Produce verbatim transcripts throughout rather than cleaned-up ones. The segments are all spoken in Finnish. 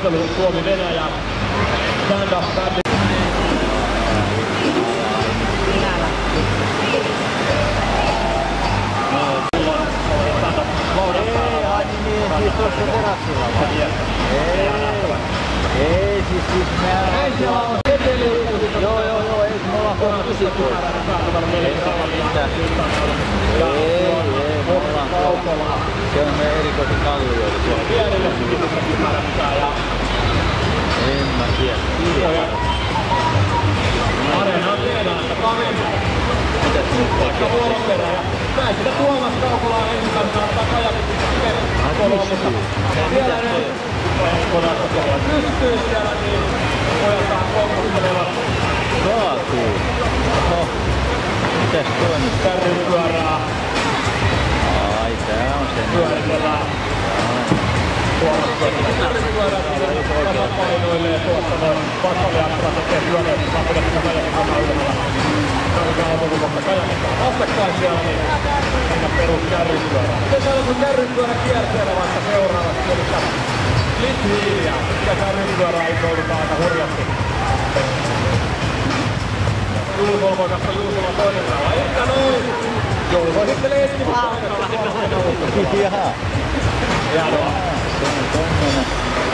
ottelu Suomi-Venäjä. Stand-up bändi. Siis tuossa terassilla vai? Ei, ei siis siis mehän... Ei siellä on seteli. Joo joo joo, ei me ollaan kohta kysytty. Ei saa mitään. Ei, ei, me ollaan kohta. Se on meidän erikoisen kallioita tuolla. Pienille sivitystäkin määrättää ja... En mä tiedä. Areenaan tiedän, että kaveri. Mitä se Vaikka vuoron perään. Näin sitä Tuomas Kaukolaa ensimmäisenä ottaa kajakin kolmosta. Siellä ne pystyy siellä, niin pojataan kolmostelevat. Kaatuu. Oho. Mitäs tuo nyt? Kärrypyörää. Ai, tää on sen. Pyöritellään. Kärrypyörää siinä tasapainoilee tuossa noin. Vasaliakra tekee pyöreä, että saa pidä sitä kajakin sama ylemmillä. Tarvitaan auto, kun kohta kajakista on vastakkain siellä, niin siinä perus kärrypyörää. Miten täällä sun kärrypyörä kierteellä vaikka seuraavasti? Eli split-wheelia. Sitä kärrypyörää isoidutaan aika hurjasti. Juuso voi katsoa Juusolla toinen täällä. Eikä noin! Juuso sitten Eskimo kainetta. Jaha. Hienoa. Se on tommonen.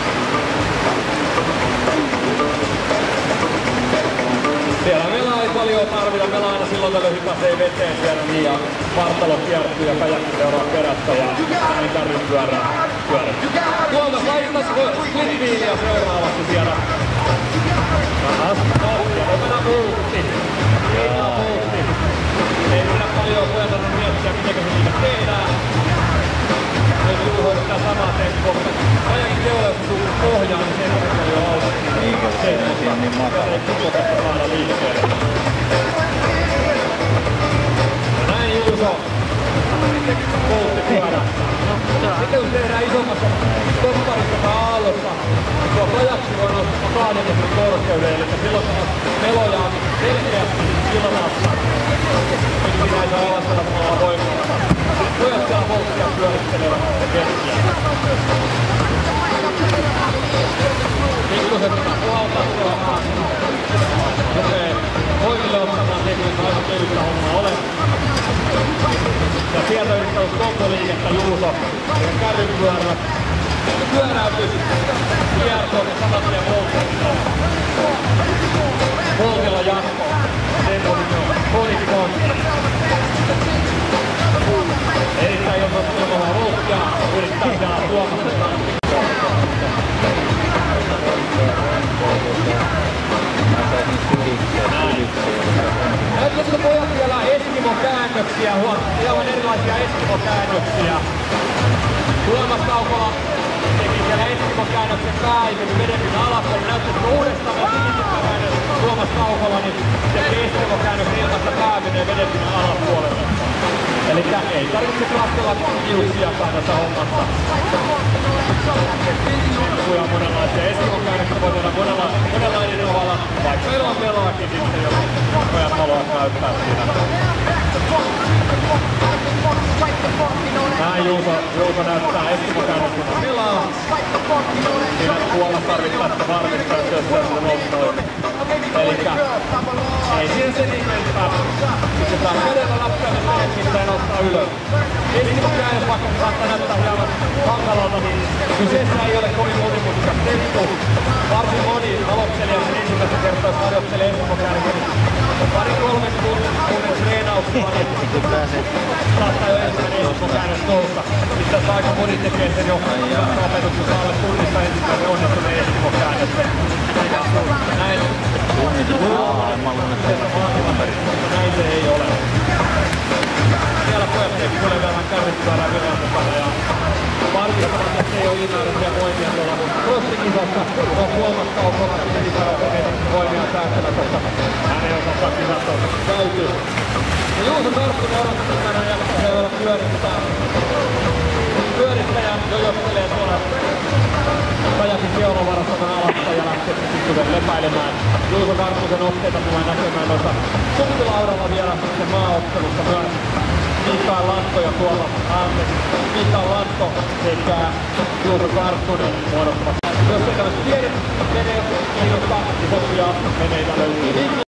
Siellä meillä ei paljon tarvita, meillä aina silloin tällöin hypäsee veteen siellä niin ja vartalo kiertyy ja kajakki seuraa perässä ja näin kärrypyörää pyörä. Tuomas laittaa split-wheelia seuraavasti siellä. Ahas, no, siellä on mennä muutti. Hienoa muutti. Ei pidä paljon pojatannut miettiä, miten se niitä tehdään. Jos Juho sitä samaa tempoa, mutta kajakin teolla, jos tuu pohjaan, niin se ei ole paljon auta. Niinkö se on niin matala. Ei kukokasta saada liikkeelle. Ja näin Juuso. Polttipyörä. Sitten kun tehdään isommassa topparissa tai aallossa, niin tuo kajakki voi nostaa kahden metrin korkeuden, eli silloin meloja on selkeästi ilmassa. Nyt pitää ei saa alastella samalla voimalla. Pojat siellä polttia pyörittelevät ja keskellä. Pikkusen pitää puhaltaa siellä maassa. Rupee voimille ottamaan tekniikka aivan kevyttä hommaa ole. Ja sieltä yrittää komboliikettä Juuso. Ja kärrypyörät. Pyöräytys. Kiertoon ja satatien voltilla. Voltilla jatko. Tempo on Konikon. Erittäin ilmoilla volttia. Yrittää siellä Tuomasta. Näyttäisikö pojat vielä Eskimo-käännöksiä? Hieman erilaisia Eskimo-käännöksiä. Tuomas Kaukola teki siellä Eskimo-käännöksen pääimen vedetyn alaspäin. Näyttäisikö uudestaan ja sinittäväinen Tuomas Kaukola, niin teki Eskimo-käännöksen ilmasta pää menee vedetyn alapuolelle. Elikkä ei tarvitse katsella kiuksiakaan tässä hommassa. Temppuja on monenlaisia. Eskimo-käännöksiä voi tehdä monenlainen ovalla. Vaikka meillä on meloakin sitten, jos pojat haluaa näyttää siinä. Näin Juuso, Juuso näyttää Eskimo-käännöksiä melaa. Siinä Tuomas tarvittaessa varmistaa, jos se on nostoi. Elikkä ei siinä se nimenpää. Pistetään kädellä nappia, niin menetkin ja nostaa ylös. Eskimo-käännös, vaikka se saattaa näyttää hieman hankalalta, niin kyseessä ei ole kovin monimutkikas temppu. Varsin moni aloittelija sen ensimmäistä kertaa, jos harjoittelee Eskimo-käännöksiä. Pari kolme tunnin treenauksella, niin saattaa jo ensimmäinen Eskimo-käännös nousta. Sitten aika moni tekee sen jo hyvässä opetuksessa alle tunnissa ensimmäisen onnistuneen Eskimo-käännöksen. Näin. Näin se ei ole. Siellä pojat tekee vähän kärrypyörää vielä mukana ja varmistavat, että ei ole ylimääräisiä voimia tuolla crossikisassa. On Tuomas Kaukola sitten ylimääräisiä voimia säästävät, koska hän ei osaa kisassa käyty. Ja Juuso Torppinen odottaa ja se voi olla pyörittää. Pyörittäjä jojottelee tuolla kajakin keulovarassa tämän alastajana. laskettu pikkusen lepäilemään. Juuso Karppusen otteita tulee näkemään noissa suppilaudalla vielä sitten maaottelussa myös. Mikael Lantto ja tuolla anteeksi. Mikael Lantto sekä Juuso Karppunen muodostavat. Jos ei tämmöiset pienet menee, niin on kaksi hoppia meneitä löytyy.